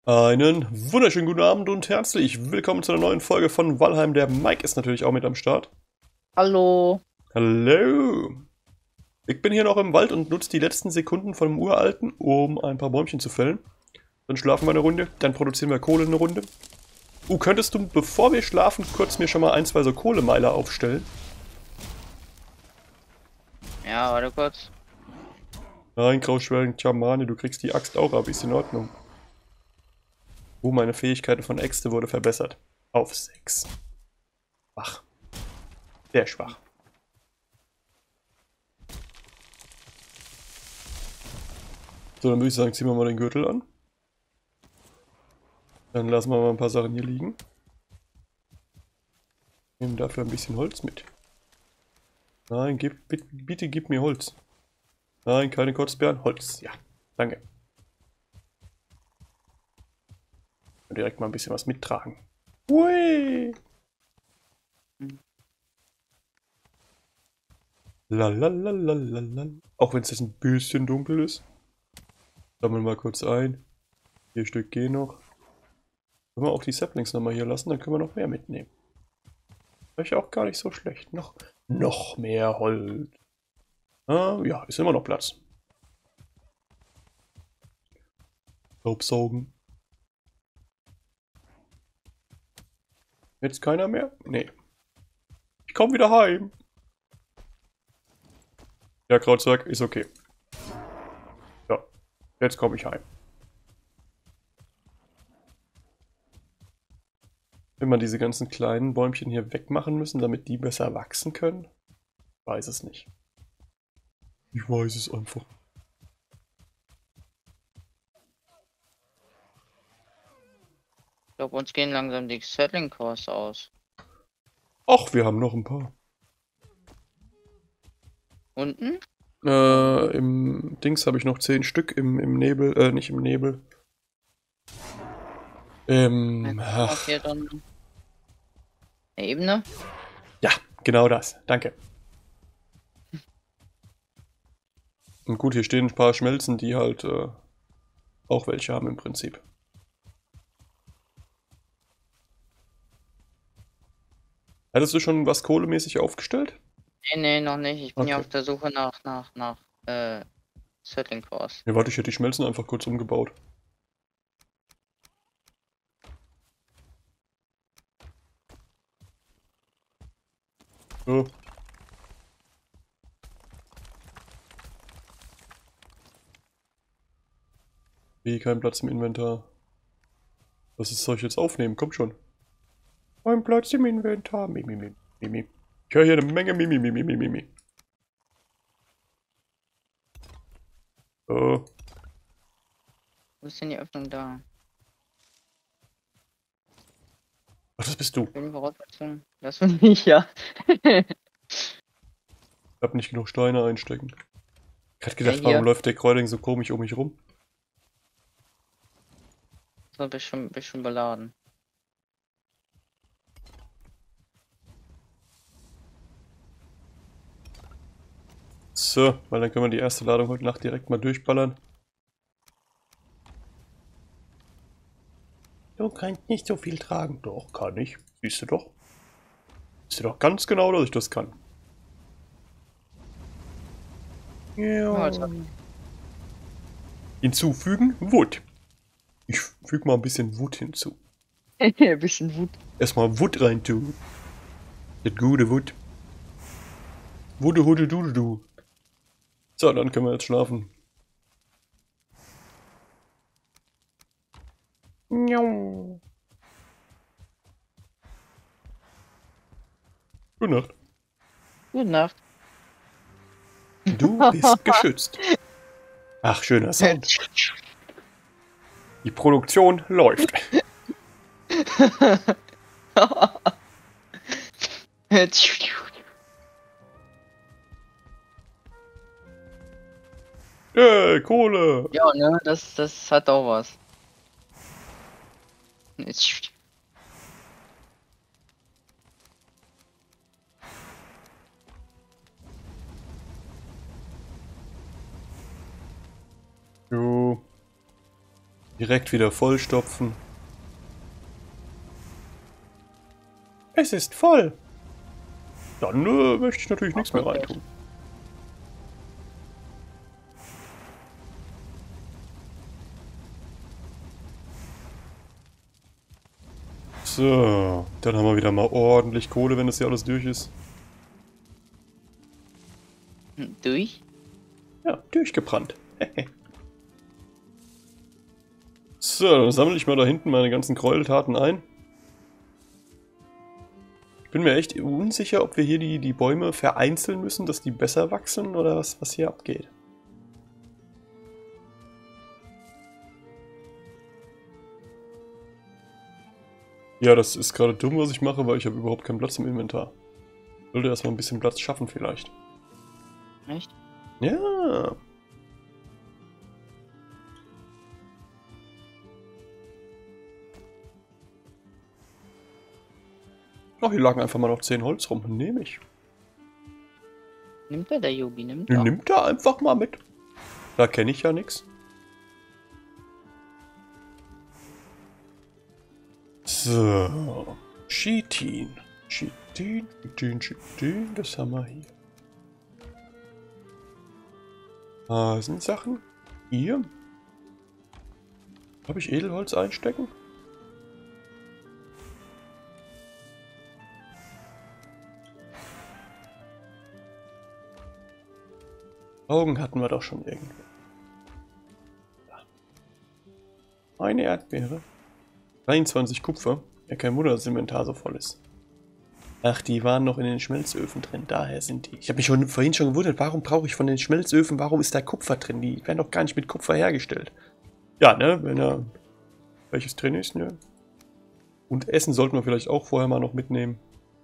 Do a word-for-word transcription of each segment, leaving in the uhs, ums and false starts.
Einen wunderschönen guten Abend und herzlich willkommen zu einer neuen Folge von Valheim. Der Mike ist natürlich auch mit am Start. Hallo. Hallo! Ich bin hier noch im Wald und nutze die letzten Sekunden von dem Uralten, um ein paar Bäumchen zu fällen. Dann schlafen wir eine Runde, dann produzieren wir Kohle eine Runde. Uh, könntest du, bevor wir schlafen, kurz mir schon mal ein, zwei so Kohlemeiler aufstellen? Ja, warte kurz. Nein, Grauschwellen, Schamane, du kriegst die Axt auch ab, ist in Ordnung. Uh, meine Fähigkeit von Äxte wurde verbessert. Auf sechs. Schwach. Sehr schwach. So, dann würde ich sagen, ziehen wir mal den Gürtel an. Dann lassen wir mal ein paar Sachen hier liegen. Nehmen dafür ein bisschen Holz mit. Nein, gib, bitte, bitte gib mir Holz. Nein, keine Kotzbeeren. Holz, ja. Danke. Direkt mal ein bisschen was mittragen. Hui! Lalalala. Auch wenn es jetzt ein bisschen dunkel ist. Sammeln wir mal kurz ein. Vier Stück gehen noch. Können wir auch die Saplings nochmal hier lassen, dann können wir noch mehr mitnehmen. Ist auch gar nicht so schlecht. Noch, noch mehr Holz. Ah, ja, ist immer noch Platz. Staubsaugen. Jetzt keiner mehr? Nee. Ich komme wieder heim. Ja, Krautzeug ist okay. Ja, jetzt komme ich heim. Wenn man diese ganzen kleinen Bäumchen hier wegmachen müssen, damit die besser wachsen können? Ich weiß es nicht. Ich weiß es einfach. Ich glaube, uns gehen langsam die Settling Costs aus. Ach, wir haben noch ein paar. Unten? Äh, im Dings habe ich noch zehn Stück im, im Nebel, äh, nicht im Nebel. Ähm, ach. Hier dann eine Ebene. Ja, genau das. Danke. Und gut, hier stehen ein paar Schmelzen, die halt äh, auch welche haben im Prinzip. Hattest du schon was kohlemäßig aufgestellt? Nee, nee, noch nicht. Ich bin Okay. ja auf der Suche nach, nach, nach, äh, Settling Costs. Ja, warte, ich hätte die Schmelzen einfach kurz umgebaut. So. Wie, kein Platz im Inventar. Was ist, soll ich jetzt aufnehmen? Komm schon. Ein Platz im Inventar. Mimi, mimi, mimi. Ich höre hier eine Menge Mimi, mimi, mimi, mimi. So. Wo ist denn die Öffnung da? Ach, das bist du. Ich bin Voraussetzung. Das bin ich, ja. Ich hab nicht genug Steine einstecken. Ich hatte gedacht, Ja, warum hier. läuft der Kräuling so komisch um mich rum? So ein bisschen, bisschen beladen. So, weil dann können wir die erste Ladung heute Nacht direkt mal durchballern. Du kannst nicht so viel tragen. Doch, kann ich. Siehst du doch. Siehst du doch ganz genau, dass ich das kann. Ja, also, Hinzufügen, Wood. Ich füge mal ein bisschen Wood hinzu. ein bisschen Wut. Erstmal Wood rein tun. Das gute Wood. Wude, hude, du, du. So, dann können wir jetzt schlafen. Gute Nacht. Gute Nacht. Du bist geschützt. Ach, schöner Sound. Die Produktion läuft. Hey, Kohle. Ja, ne, das, das hat auch was. Jo. Die Direkt wieder vollstopfen. Es ist voll. Dann äh, möchte ich natürlich nichts mehr reintun. So, dann haben wir wieder mal ordentlich Kohle, wenn das hier alles durch ist. Durch? Ja, durchgebrannt. So, dann sammle ich mal da hinten meine ganzen Gräueltaten ein. Ich bin mir echt unsicher, ob wir hier die, die Bäume vereinzeln müssen, dass die besser wachsen oder was, was hier abgeht. Ja, das ist gerade dumm, was ich mache, weil ich habe überhaupt keinen Platz im Inventar. Ich sollte erstmal ein bisschen Platz schaffen vielleicht. Echt? Ja. Ach, hier lagen einfach mal noch zehn Holz rum. Nehme ich. Nimmt er, der Yubi? Nimmt er? Nimmt er einfach mal mit. Da kenne ich ja nichts. So. Chitin. Chitin, Chitin, Chitin. Das haben wir hier. Ah, sind Sachen. Hier. Habe ich Edelholz einstecken? Augen hatten wir doch schon irgendwo. Eine Erdbeere. dreiundzwanzig Kupfer. Ja, kein Wunder, dass das Inventar so voll ist. Ach, die waren noch in den Schmelzöfen drin. Daher sind die. Ich habe mich schon, vorhin schon gewundert, warum brauche ich von den Schmelzöfen, warum ist da Kupfer drin? Die werden doch gar nicht mit Kupfer hergestellt. Ja, ne, wenn da welches drin ist, ne? Und Essen sollten wir vielleicht auch vorher mal noch mitnehmen.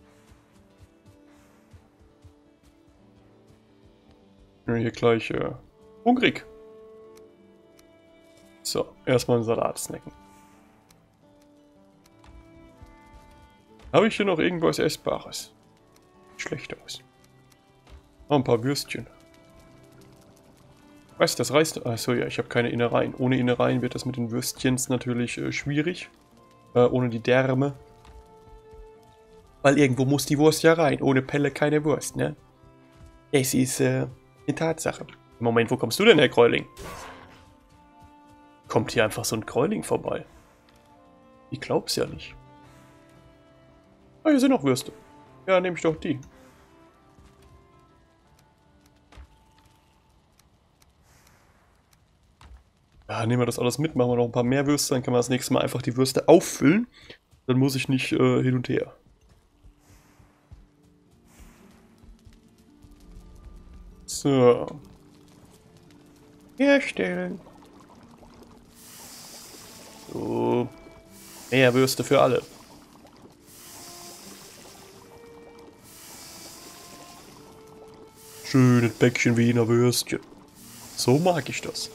Ja, hier gleich äh, hungrig. So, erstmal einen Salat snacken. Habe ich hier noch irgendwas Essbares? Schlecht aus. Oh, ein paar Würstchen. Was, das reißt... Achso, ja, ich habe keine Innereien. Ohne Innereien wird das mit den Würstchens natürlich äh, schwierig. Äh, ohne die Därme. Weil irgendwo muss die Wurst ja rein. Ohne Pelle keine Wurst, ne? Es ist äh, eine Tatsache. Moment, wo kommst du denn, Herr Gräuling? Kommt hier einfach so ein Gräuling vorbei? Ich glaub's ja nicht. Ah, hier sind noch Würste. Ja, nehme ich doch die. Ja, nehmen wir das alles mit, machen wir noch ein paar mehr Würste, dann kann man das nächste Mal einfach die Würste auffüllen. Dann muss ich nicht äh, hin und her. So. Herstellen. So. Mehr Würste für alle. Schönes Päckchen Wiener Würstchen. So mag ich das.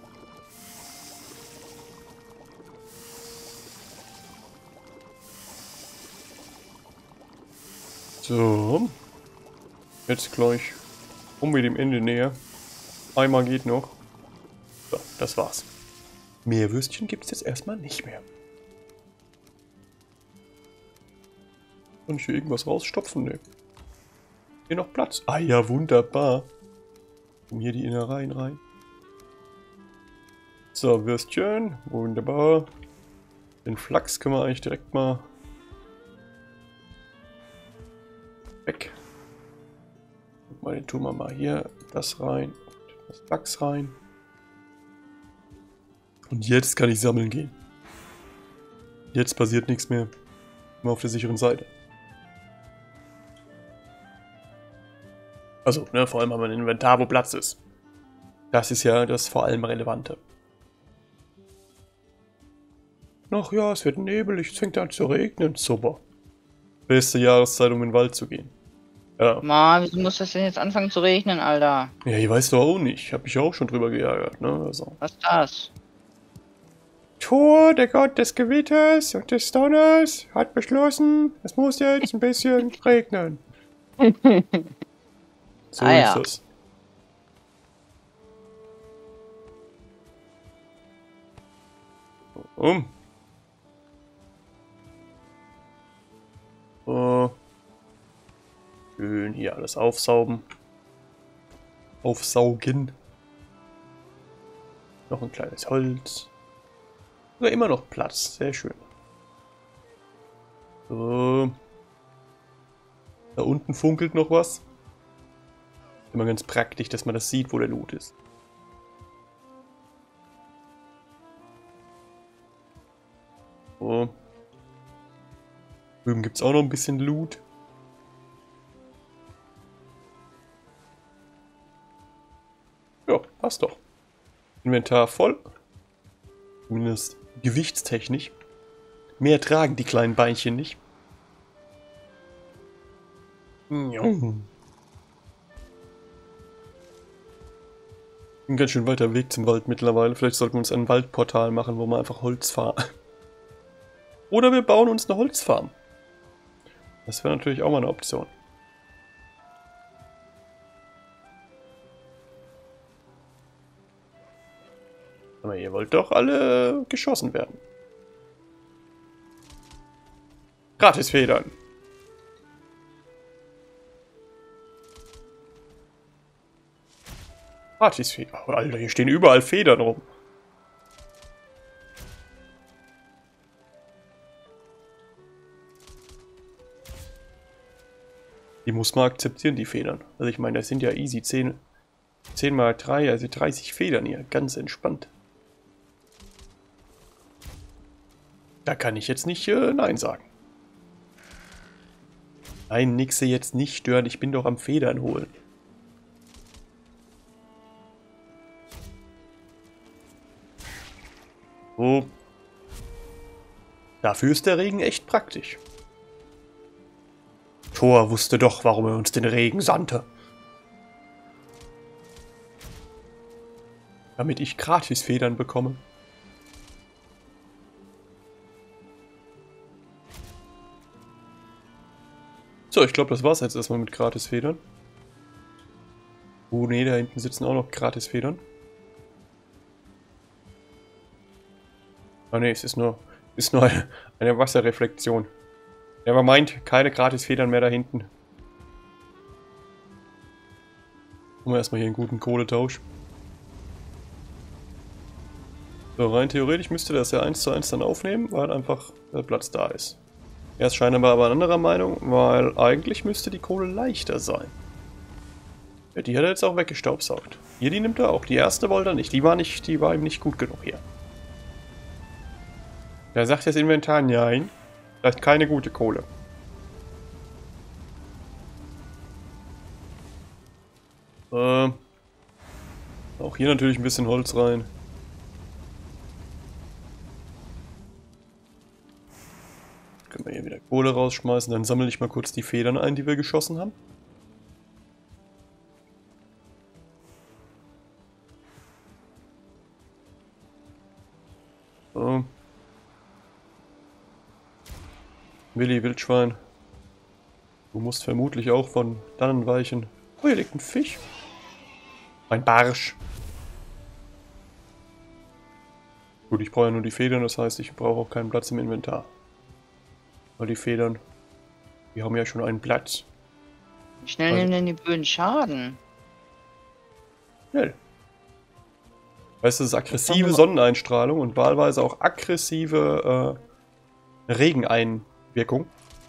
So. Jetzt gleich um mit dem Ende näher. Einmal geht noch. So, das war's. Mehr Würstchen gibt es jetzt erstmal nicht mehr. Kann ich hier irgendwas rausstopfen? Ne. Hier noch Platz. Ah ja, wunderbar. Kommen hier die Innereien rein. So, Würstchen. Wunderbar. Den Flachs können wir eigentlich direkt mal weg. Guck mal, den tun wir mal hier das rein und das Flachs rein. Und jetzt kann ich sammeln gehen. Jetzt passiert nichts mehr. Immer auf der sicheren Seite. Also, ne, vor allem haben wir ein Inventar, wo Platz ist. Das ist ja das vor allem Relevante. Ach ja, es wird nebelig, es fängt an zu regnen. Super. Beste Jahreszeit, um in den Wald zu gehen. Ja. Mann, wieso muss das denn jetzt anfangen zu regnen, Alter? Ja, ich weiß doch auch nicht. Ich habe mich auch schon drüber geärgert, ne? Also. Was ist das? Thor, der Gott des Gewitters und des Donners, hat beschlossen, es muss jetzt ein bisschen regnen. So Ah, ist ja. das. Um. So. Schön hier alles aufsaugen. Aufsaugen. Noch ein kleines Holz. Sogar immer noch Platz. Sehr schön. So. Da unten funkelt noch was. Immer ganz praktisch, dass man das sieht, wo der Loot ist. So. Drüben gibt es auch noch ein bisschen Loot. Ja, passt doch. Inventar voll. Zumindest gewichtstechnisch. Mehr tragen die kleinen Beinchen nicht. Ja. Ein ganz schön weiter Weg zum Wald mittlerweile. Vielleicht sollten wir uns ein Waldportal machen, wo wir einfach Holz fahren. Oder wir bauen uns eine Holzfarm. Das wäre natürlich auch mal eine Option. Aber ihr wollt doch alle geschossen werden. Gratisfedern. Gratisfedern. Oh, Alter, hier stehen überall Federn rum. Die muss man akzeptieren, die Federn. Also ich meine, das sind ja easy zehn, zehn mal drei, also dreißig Federn hier. Ganz entspannt. Da kann ich jetzt nicht äh, Nein sagen. Nein, Nixe jetzt nicht stören. Ich bin doch am Federn holen. So. Dafür ist der Regen echt praktisch. Thor wusste doch, warum er uns den Regen sandte. Damit ich Gratisfedern bekomme. So, ich glaube, das war's jetzt erstmal mit Gratisfedern. Oh ne, da hinten sitzen auch noch Gratisfedern. Ah ne, es ist nur, ist nur eine, eine Wasserreflexion. Never mind, keine Gratisfedern mehr da hinten. Machen wir erstmal hier einen guten Kohletausch. So, rein theoretisch müsste das ja eins zu eins dann aufnehmen, weil einfach der Platz da ist. Er ist scheinbar aber anderer Meinung, weil eigentlich müsste die Kohle leichter sein. Ja, die hat er jetzt auch weggestaubsaugt. Hier, die nimmt er auch. Die erste wollte er nicht. Die war nicht, die war ihm nicht gut genug hier. Da sagt das Inventar, nein, das ist keine gute Kohle. Äh, auch hier natürlich ein bisschen Holz rein. Können wir hier wieder Kohle rausschmeißen, dann sammle ich mal kurz die Federn ein, die wir geschossen haben. So. Willi Wildschwein. Du musst vermutlich auch von dannen weichen. Oh, hier liegt ein Fisch. Ein Barsch. Gut, ich brauche ja nur die Federn, das heißt, ich brauche auch keinen Platz im Inventar. Weil die Federn, die haben ja schon einen Platz. Wie schnell Also- nehmen denn die Böden Schaden? Schnell. Weißt du, das ist aggressive Das ist doch nur- Sonneneinstrahlung und wahlweise auch aggressive äh, Regeneinwirkung.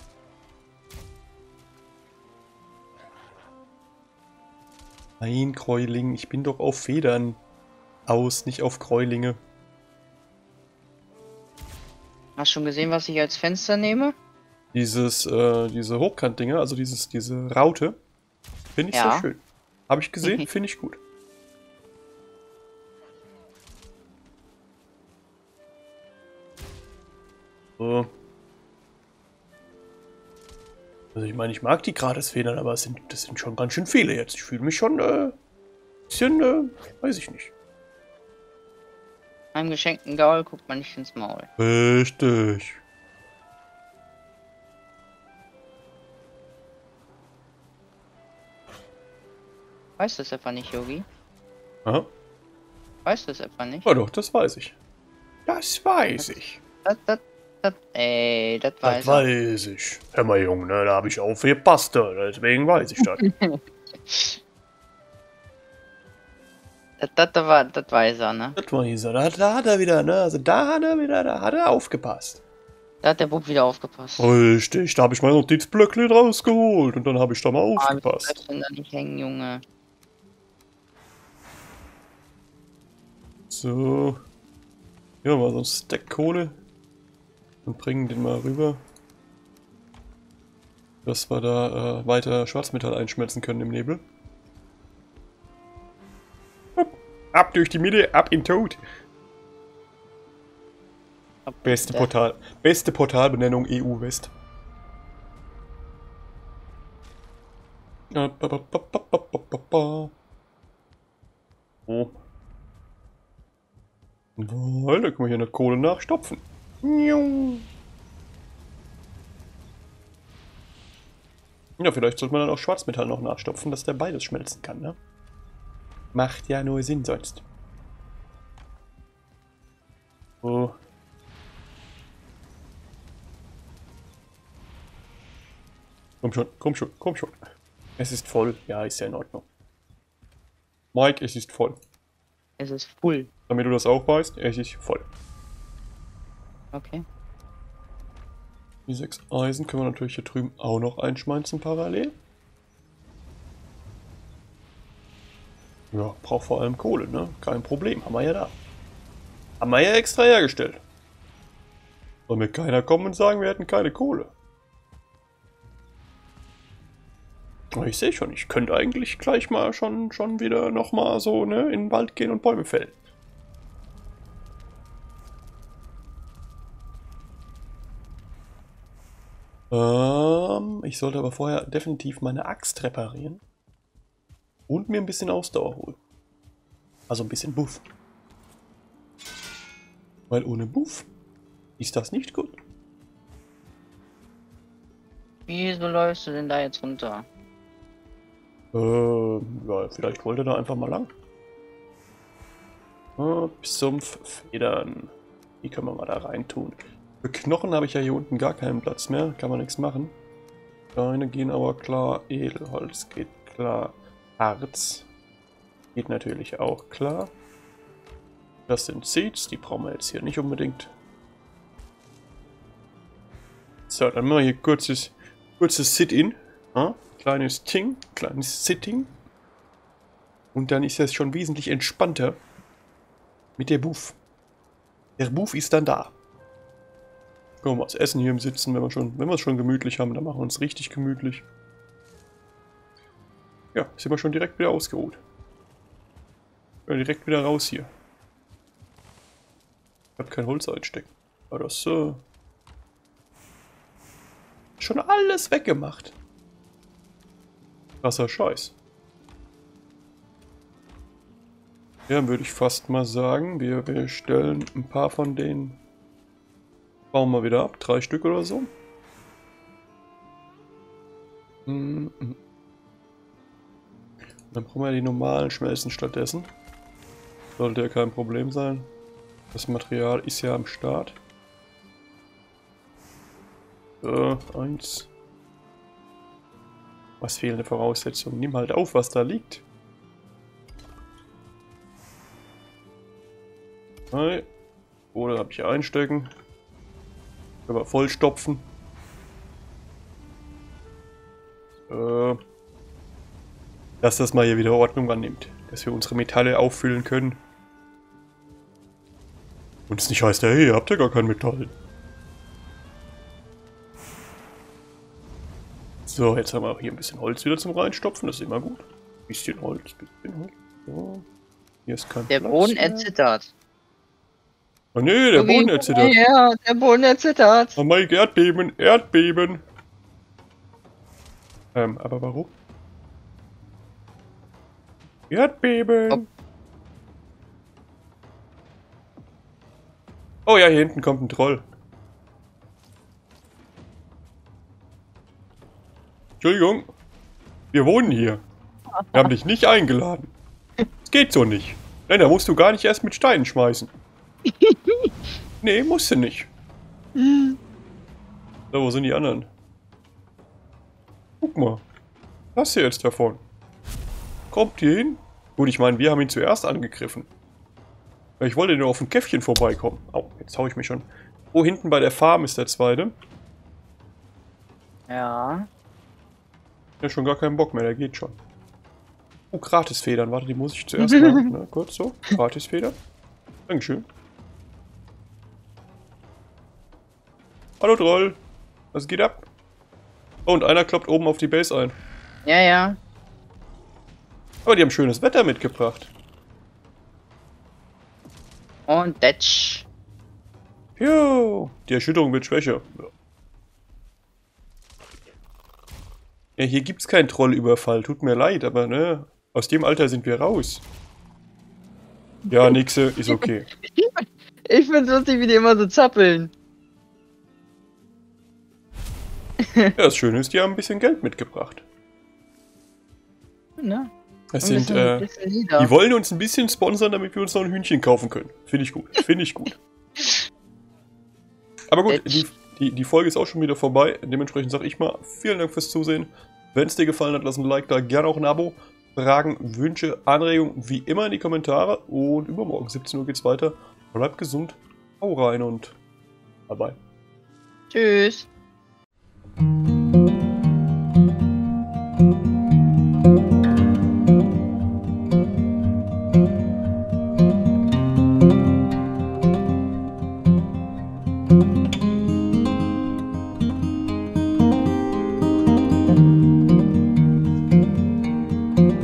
Nein, Gräuling, ich bin doch auf Federn aus, nicht auf Gräulinge. Hast du schon gesehen, was ich als Fenster nehme? Dieses, äh, diese Hochkantdinger, also dieses, diese Raute, finde ich Ja. sehr schön. Habe ich gesehen, finde ich gut. So. Also ich meine, ich mag die Gratisfedern, aber es sind, das sind schon ganz schön viele jetzt. Ich fühle mich schon äh, bisschen, äh, weiß ich nicht. Einem geschenkten Gaul guckt man nicht ins Maul. Richtig. Weißt du es etwa nicht, Yogi? Aha. Weißt du es etwa nicht? Ja doch, das weiß ich. Das weiß ich. Das, das, das, ey, das Das weiß er. weiß ich. Hör mal, Junge, ne, da habe ich aufgepasst, deswegen weiß ich das. Das, das, das, war, das weiß er, ne? Das weiß er. Da, da hat er wieder, ne? Also da hat er wieder, da hat er aufgepasst. Da hat der Bub wieder aufgepasst. Richtig, da habe ich mein Notizblöckchen rausgeholt und dann habe ich da mal Ah, wieso aufgepasst. bleibst du denn da nicht hängen, Junge? So. Ja, mal so ein Stack Kohle. Und bringen den mal rüber. Dass wir da äh, weiter Schwarzmetall einschmelzen können im Nebel. Hopp. Ab durch die Mitte, ab in Tod. Beste Portal. Beste Portalbenennung E U-West. Oh. Weil, da können wir hier eine Kohle nachstopfen. Ja, vielleicht sollte man dann auch Schwarzmetall noch nachstopfen, dass der beides schmelzen kann, ne? Macht ja nur Sinn sonst. Oh. Komm schon, komm schon, komm schon. Es ist voll. Ja, ist ja in Ordnung. Mike, es ist voll. Es ist full. Damit du das auch weißt, es ist voll. Okay. Die sechs Eisen können wir natürlich hier drüben auch noch einschmeißen parallel. Ja, braucht vor allem Kohle, ne? Kein Problem, haben wir ja da. Haben wir ja extra hergestellt. Soll mir keiner kommen und sagen, wir hätten keine Kohle. Aber ich sehe schon, ich könnte eigentlich gleich mal schon, schon wieder nochmal so, ne, in den Wald gehen und Bäume fällen. Ähm, ich sollte aber vorher definitiv meine Axt reparieren. Und mir ein bisschen Ausdauer holen. Also ein bisschen Buff. Weil ohne Buff ist das nicht gut. Wieso läufst du denn da jetzt runter? Ähm, ja, vielleicht wollte er da einfach mal lang. Ah, Sumpf, Federn. Die können wir mal da rein tun. Für Knochen habe ich ja hier unten gar keinen Platz mehr. Kann man nichts machen. Steine gehen aber klar. Edelholz geht klar. Harz geht natürlich auch klar. Das sind Seeds, die brauchen wir jetzt hier nicht unbedingt. So, dann machen wir hier kurzes, kurzes Sit-In. Ja, kleines Ting, kleines Sitting. Und dann ist das schon wesentlich entspannter mit der Buff. Der Buff ist dann da. Können wir was essen hier im Sitzen, wenn wir schon, wenn wir es schon gemütlich haben, dann machen wir uns richtig gemütlich. Ja, sind wir schon direkt wieder ausgeruht. Ja, direkt wieder raus hier. Ich habe kein Holz einstecken. Aber das äh, schon alles weggemacht. Krasser Scheiß. Ja, dann würde ich fast mal sagen, wir, wir stellen ein paar von denen, bauen wir wieder ab, drei Stück oder so. Mhm. Dann brauchen wir die normalen Schmelzen stattdessen. Sollte ja kein Problem sein. Das Material ist ja am Start. So, eins. Was fehlende Voraussetzungen? Nimm halt auf, was da liegt. Drei. Oder habe ich hier einstecken. Aber vollstopfen. So. Dass das mal hier wieder Ordnung annimmt. Dass wir unsere Metalle auffüllen können. Und es nicht heißt, hey, ihr habt ja gar kein Metall. So, jetzt haben wir auch hier ein bisschen Holz wieder zum Reinstopfen. Das ist immer gut. Bisschen Holz, bisschen Holz. So. Hier ist kein Der Platz Boden mehr. erzittert. Oh nee, der Boden erzittert. Ja, der Boden erzittert. Oh mein Erdbeben, Erdbeben. Ähm, aber warum? Erdbeben. Ob- Oh ja, hier hinten kommt ein Troll. Entschuldigung. Wir wohnen hier. Wir haben dich nicht eingeladen. Das geht so nicht. Nein, da musst du gar nicht erst mit Steinen schmeißen. Nee, musst du nicht. So, wo sind die anderen? Guck mal. Was hier jetzt davon? Kommt ihr hin? Gut, ich meine, wir haben ihn zuerst angegriffen. Ich wollte nur auf ein Käffchen vorbeikommen. Au, jetzt hau ich mich schon. Oh, hinten bei der Farm ist der zweite. Ja. Ja, schon gar keinen Bock mehr, der geht schon. Oh, Gratisfedern. Warte, die muss ich zuerst mal. Ne, kurz so. Gratisfeder. Dankeschön. Hallo Troll. Was geht ab? Oh, und einer kloppt oben auf die Base ein. Ja, ja. Aber die haben schönes Wetter mitgebracht. Und Detsch. Jo, die Erschütterung wird schwächer. Ja, hier gibt's keinen Trollüberfall. Tut mir leid, aber ne, aus dem Alter sind wir raus. Ja, Nixe, ist okay. Ich find's lustig, wie die immer so zappeln. Ja, das Schöne ist, die haben ein bisschen Geld mitgebracht. Ne? Das Ein sind, bisschen- äh, bisschen Lieder. die wollen uns ein bisschen sponsern, damit wir uns noch ein Hühnchen kaufen können. Finde ich gut, finde ich gut. Aber gut, die, die, die Folge ist auch schon wieder vorbei. Dementsprechend sage ich mal, vielen Dank fürs Zusehen. Wenn es dir gefallen hat, lass ein Like da, gerne auch ein Abo. Fragen, Wünsche, Anregungen, wie immer in die Kommentare. Und übermorgen, siebzehn Uhr geht's weiter. Bleibt gesund, hau rein und bye bye. Tschüss. Thank you.